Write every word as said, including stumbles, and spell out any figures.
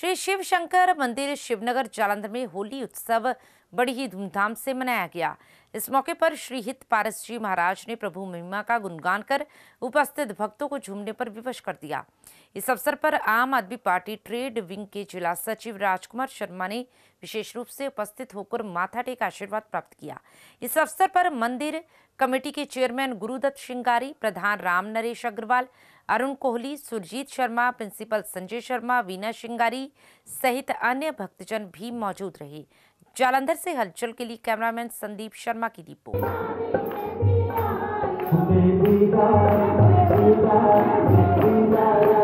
श्री शिव शंकर मंदिर शिवनगर जालंधर में होली उत्सव बड़ी ही धूमधाम से मनाया गया। इस मौके पर श्री हित पारस जी महाराज ने प्रभु महिमा का गुणगान कर उपस्थित भक्तों को झूमने पर विवश कर दिया। इस अवसर पर आम आदमी पार्टी ट्रेड विंग के जिला सचिव राजकुमार शर्मा ने विशेष रूप से उपस्थित होकर माथा टेक आशीर्वाद प्राप्त किया। इस अवसर पर मंदिर कमेटी के चेयरमैन गुरुदत्त श्रृंगारी, प्रधान राम नरेश अग्रवाल, अरुण कोहली, सुरजीत शर्मा, प्रिंसिपल संजय शर्मा, वीना श्रृंगारी सहित अन्य भक्तजन भी मौजूद रहे। जालंधर से हलचल के लिए कैमरामैन संदीप शर्मा की रिपोर्ट।